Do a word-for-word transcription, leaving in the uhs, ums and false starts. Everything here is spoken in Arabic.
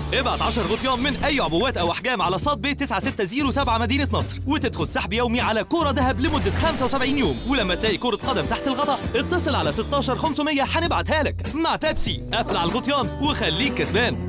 ابعت عشرة غطيان من اي عبوات او احجام على صاد بي تسعة ستة صفر سبعة مدينه نصر، وتدخل سحب يومي على كوره ذهب لمده خمسة وسبعين يوم. ولما تلاقي كوره قدم تحت الغطا اتصل على ستاشر خمسمية هنبعتها لك. مع بيبسي قفل على الغطيان وخليك كسبان.